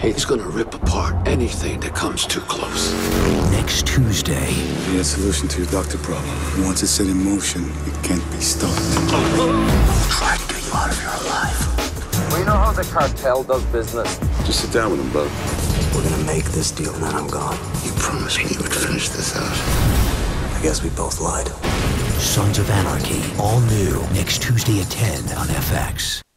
He's gonna rip apart anything that comes too close. Next Tuesday. He has a solution to your doctor problem. Once it's set in motion, it can't be stopped. Try to get you out of here alive. We know how the cartel does business. Just sit down with him, bud. We're gonna make this deal, and then I'm gone. You promised me you would finish this out. I guess we both lied. Sons of Anarchy. All new next Tuesday at 10 on FX.